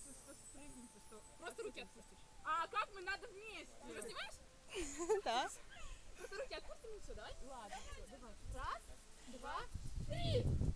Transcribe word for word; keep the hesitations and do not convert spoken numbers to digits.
спрыгнете, что... Просто руки отпустишь. А как мы надо вместе? Ты его снимаешь? Да. Просто руки отпустим и все, давай? Ладно, всё, давай. Раз, два, три!